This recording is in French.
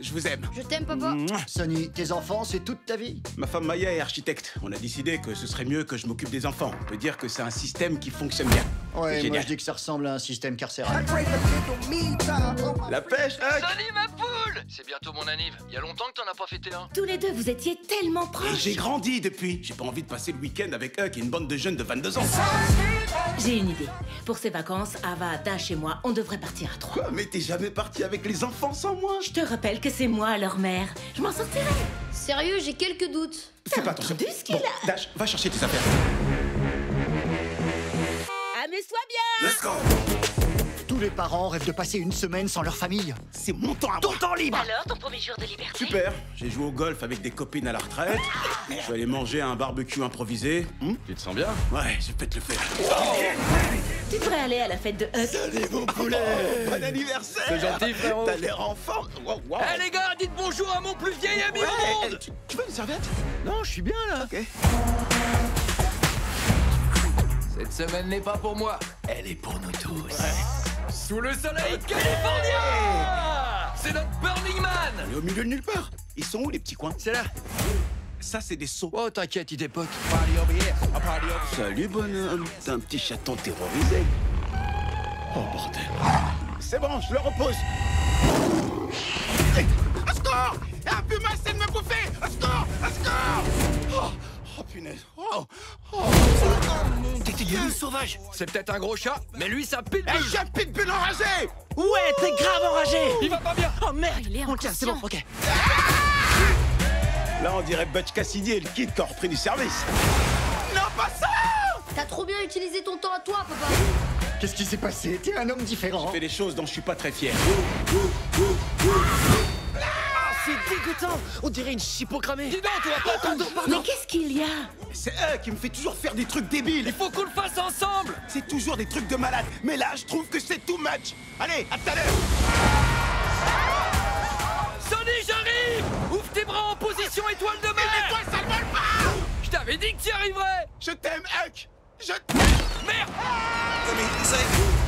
je vous aime. Je t'aime, papa. Sonny, tes enfants, c'est toute ta vie? Ma femme Maya est architecte. On a décidé que ce serait mieux que je m'occupe des enfants. On peut dire que c'est un système qui fonctionne bien. Ouais, moi Génial. je dis que ça ressemble à un système carcéral. La pêche, Huck. Salut ma poule! C'est bientôt mon anniv. Il y a longtemps que t'en as pas fêté un. Tous les deux, vous étiez tellement proches. J'ai grandi depuis. J'ai pas envie de passer le week-end avec Huck et une bande de jeunes de 22 ans. J'ai une idée. Pour ces vacances, Ava, Dash et moi, on devrait partir à 3. Quoi? Mais t'es jamais parti avec les enfants sans moi? Je te rappelle que c'est moi leur mère. Je m'en sortirai. Sérieux, j'ai quelques doutes. Fais pas attention. entendu ce qu'il Bon, a? Dash, va chercher tes affaires. Amuse-toi bien. Let's go. Tous les parents rêvent de passer une semaine sans leur famille. C'est mon temps à moi. Ton temps libre! Alors, ton premier jour de liberté? Super. J'ai joué au golf avec des copines à la retraite. Je suis allé manger un barbecue improvisé. Tu te sens bien? Ouais, je vais te le faire. Tu devrais aller à la fête de Huck. Salut mon poulet. Bon anniversaire. C'est gentil, frérot. T'as l'air en forme. Wow, wow. Eh les gars, dites bonjour à mon plus vieil ami au Ouais, monde! tu veux une serviette? Non, je suis bien là. Ok. Cette semaine n'est pas pour moi. Elle est pour nous tous. Sous le soleil californien! C'est notre Burning Man! On est au milieu de nulle part. Ils sont où les petits coins? C'est là. Ça, c'est des seaux. Oh, t'inquiète, il dépote. Salut, bonhomme. T'es un petit chaton terrorisé. Oh, bordel. C'est bon, je le repose. Au secours! Un puma essaie de me bouffer! Au secours! Au secours! Oh, punaise. T'étais devenu sauvage. C'est peut-être un gros chat, mais lui, c'est un pitbull. Hey, j'ai un pitbull enragé! Ouais, t'es grave enragé. Il va pas bien. Oh merde, Il est on le tient, c'est bon, inconscient. ok. Là, on dirait Butch Cassidy et le kid qui ont repris du service. Non, pas ça! T'as trop bien utilisé ton temps à toi, papa. Qu'est-ce qui s'est passé? T'es un homme différent. Je fais des choses dont je suis pas très fier. C'est dégoûtant. On dirait une chipot cramée. Dis donc, tu vas pas attendre. Mais qu'est-ce qu'il y a? C'est eux qui me fait toujours faire des trucs débiles. Il faut qu'on le fasse ensemble. C'est toujours des trucs de malade. Mais là, je trouve que c'est too much. Allez, à tout à l'heure. Sonny, j'arrive. Ouvre tes bras en position étoile de mer. Mais toi, ça ne vole pas! Je t'avais dit que tu y arriverais. Je t'aime, Huck. Je Merde. t'aime.